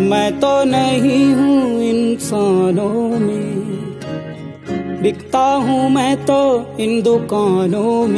मैं तो नहीं हूँ इंसानों में, बिकता हूँ मैं तो इन दुकानों में।